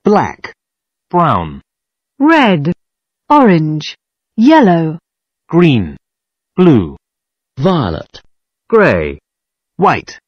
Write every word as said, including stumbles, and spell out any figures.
black, brown, red, orange, yellow, green, blue, violet, grey, white.